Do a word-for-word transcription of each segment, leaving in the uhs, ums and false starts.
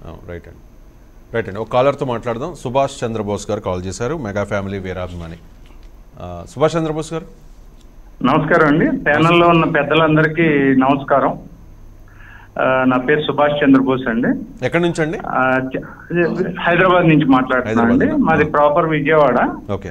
Right అండి right అండి ఒక కాలర్తో మాట్లాడదాం. సుభాష్ చంద్రబోస్ గారు కాల్ చేశారు, మెగా ఫ్యామిలీ వీరాభిమాని. సుభాష్ చంద్రబోస్ గారు నమస్కారం అండి. ప్యానెల్లో ఉన్న పెద్దలందరికీ నమస్కారం. నా పేరు సుభాష్ చంద్రబోస్ అండి. ఎక్కడి నుంచి అండి? హైదరాబాద్ నుంచి మాట్లాడుతున్నాను అండి. మాది ప్రాపర్ విజయవాడ. ఓకే.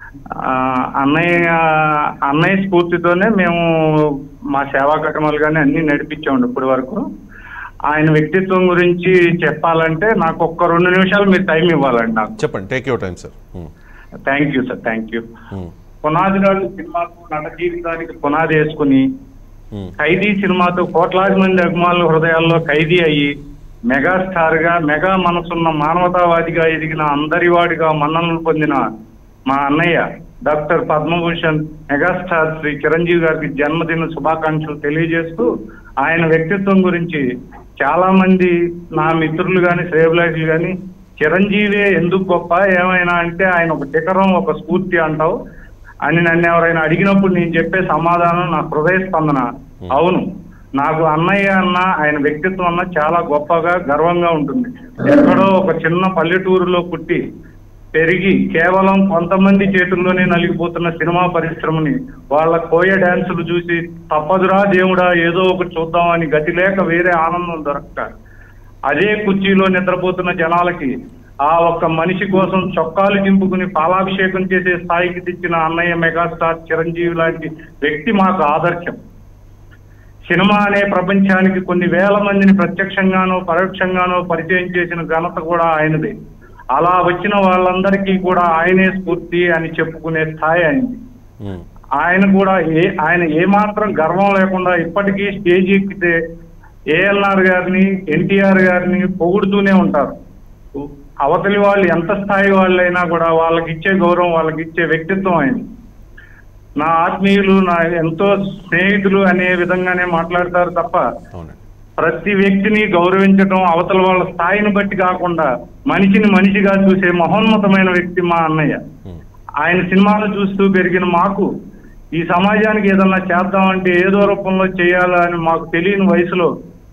అన్నయ్య అన్నయ్య స్ఫూర్తితోనే మేము మా సేవా కార్యక్రమాలు కానీ అన్ని నడిపించామండి ఇప్పటి వరకు. ఆయన వ్యక్తిత్వం గురించి చెప్పాలంటే నాకు ఒక్క రెండు నిమిషాలు మీరు టైం ఇవ్వాలండి నాకు. చెప్పండి, take your time sir. Thank you sir, thank you. పునాదిరాజు సినిమాకు నట జీవితానికి పునాది వేసుకుని ఖైదీ సినిమాతో కోట్లాది మంది అభిమానుల హృదయాల్లో ఖైదీ అయ్యి మెగాస్టార్ గా మెగా మనసున్న మానవతావాదిగా ఎదిగిన అందరివాడిగా మన్ననలు పొందిన మా అన్నయ్య డాక్టర్ పద్మభూషణ్ మెగాస్టార్ శ్రీ చిరంజీవి గారికి జన్మదిన శుభాకాంక్షలు తెలియజేస్తూ ఆయన వ్యక్తిత్వం గురించి చాలా మంది నా మిత్రులు కానీ శ్రేయభిలాషులు కానీ చిరంజీవి ఎందుకు గొప్ప ఏమైనా అంటే ఆయన ఒక శిఖరం ఒక స్ఫూర్తి అంటావు అని నన్ను ఎవరైనా అడిగినప్పుడు నేను చెప్పే సమాధానం నా హృదయ స్పందన అవును. నాకు అన్నయ్య అన్న ఆయన వ్యక్తిత్వం అన్న చాలా గొప్పగా గర్వంగా ఉంటుంది. ఎక్కడో ఒక చిన్న పల్లెటూరులో పుట్టి పెరిగి కేవలం కొంతమంది చేతుల్లోనే నలిగిపోతున్న సినిమా పరిశ్రమని వాళ్ళ కోయ డాన్సులు చూసి తప్పదురా దేవుడా ఏదో ఒకటి చూద్దామని గతి లేక వేరే ఆనందం దొరక్క అదే కుర్చీలో నిద్రపోతున్న జనాలకి ఆ ఒక్క మనిషి కోసం చొక్కాలు చింపుకుని పాలాభిషేకం చేసే స్థాయికి తెచ్చిన అన్నయ్య మెగాస్టార్ చిరంజీవి లాంటి వ్యక్తి మాకు ఆదర్శం. సినిమా అనే ప్రపంచానికి కొన్ని వేల మందిని ప్రత్యక్షంగానో పరోక్షంగానో పరిచయం చేసిన ఘనత కూడా ఆయనదే. అలా వచ్చిన వాళ్ళందరికీ కూడా ఆయనే స్ఫూర్తి అని చెప్పుకునే స్థాయి అయింది. ఆయన కూడా ఏ ఆయన ఏమాత్రం గర్వం లేకుండా ఇప్పటికీ స్టేజ్ ఎక్కితే ఏఎల్ఆర్ గారిని ఎన్టీఆర్ గారిని పొగుడుతూనే ఉంటారు. అవతలి వాళ్ళు ఎంత స్థాయి వాళ్ళైనా కూడా వాళ్ళకి ఇచ్చే గౌరవం వాళ్ళకి ఇచ్చే వ్యక్తిత్వం అయింది. నా ఆత్మీయులు నా ఎంతో స్నేహితులు అనే విధంగానే మాట్లాడతారు తప్ప ప్రతి వ్యక్తిని గౌరవించడం అవతల వాళ్ళ స్థాయిని బట్టి కాకుండా మనిషిని మనిషిగా చూసే మహోన్నతమైన వ్యక్తి మా అన్నయ్య. ఆయన సినిమాలు చూస్తూ పెరిగిన మాకు ఈ సమాజానికి ఏదన్నా చేద్దామంటే ఏదో రూపంలో చేయాలని మాకు తెలియని వయసులో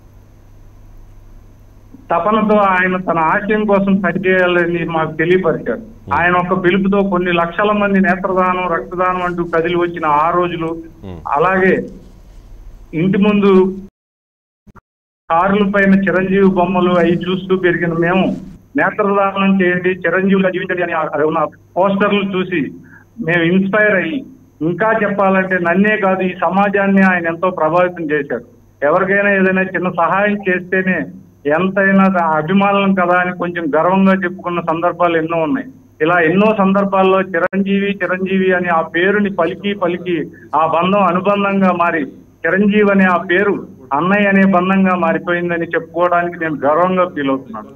తపనతో ఆయన తన ఆశయం కోసం పనిచేయాలని మాకు తెలియపరిచారు. ఆయన ఒక పిలుపుతో కొన్ని లక్షల మంది నేత్రదానం రక్తదానం అంటూ కదిలి వచ్చిన ఆ రోజులు, అలాగే ఇంటి ముందు కార్ల పైన చిరంజీవి బొమ్మలు అవి చూస్తూ పెరిగిన మేము నేత్రదానం చేయండి చిరంజీవిగా జీవించండి అని ఉన్న పోస్టర్లు చూసి మేము ఇన్స్పైర్ అయ్యి ఇంకా చెప్పాలంటే నన్నే కాదు ఈ సమాజాన్ని ఆయన ఎంతో ప్రభావితం చేశారు. ఎవరికైనా ఏదైనా చిన్న సహాయం చేస్తేనే ఎంతైనా అభిమానం కదా అని కొంచెం గర్వంగా చెప్పుకున్న సందర్భాలు ఎన్నో ఉన్నాయి. ఇలా ఎన్నో సందర్భాల్లో చిరంజీవి చిరంజీవి అని ఆ పేరుని పలికి పలికి ఆ బంధం అనుబంధంగా మారి చిరంజీవి అనే ఆ పేరు అన్నయ్య అనే బంధంగా మారిపోయిందని చెప్పుకోవడానికి నేను గర్వంగా ఫీల్ అవుతున్నాను.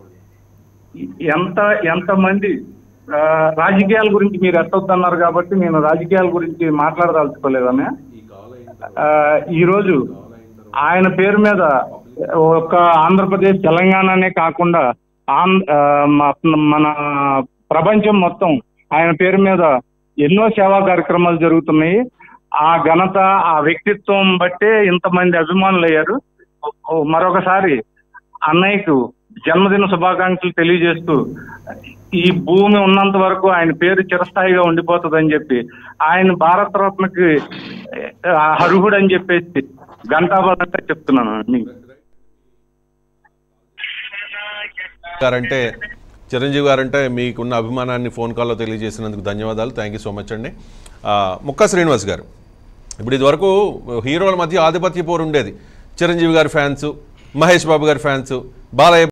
ఎంత ఎంతమంది రాజకీయాల గురించి మీరు ఎత్తొద్దన్నారు కాబట్టి నేను రాజకీయాల గురించి మాట్లాడదలుచుకోలేదు అన్నయ్య. ఈరోజు ఆయన పేరు మీద ఒక ఆంధ్రప్రదేశ్ తెలంగాణనే కాకుండా మన ప్రపంచం మొత్తం ఆయన పేరు మీద ఎన్నో సేవా కార్యక్రమాలు జరుగుతున్నాయి. ఆ ఘనత ఆ వ్యక్తిత్వం బట్టే ఇంతమంది అభిమానులు అయ్యారు. మరొకసారి అన్నయ్యకు జన్మదిన శుభాకాంక్షలు తెలియజేస్తూ ఈ భూమి ఉన్నంత వరకు ఆయన పేరు చిరస్థాయిగా ఉండిపోతుందని చెప్పి ఆయన భారతరత్నకి అర్హుడు అని చెప్పేసి ఘంటాబద్ధంగా చెప్తున్నాను. గారంటే చిరంజీవి గారంటే మీకున్న అభిమానాన్ని ఫోన్ కాల్లో తెలియజేసినందుకు ధన్యవాదాలు. థ్యాంక్ యూ సో మచ్ అండి. ముక్కా శ్రీనివాస్ గారు, ఇప్పుడు ఇదివరకు హీరోల మధ్య ఆధిపత్య పోరు ఉండేది. చిరంజీవి గారి ఫ్యాన్స్, మహేష్ బాబు గారి ఫ్యాన్స్, బాలయ్య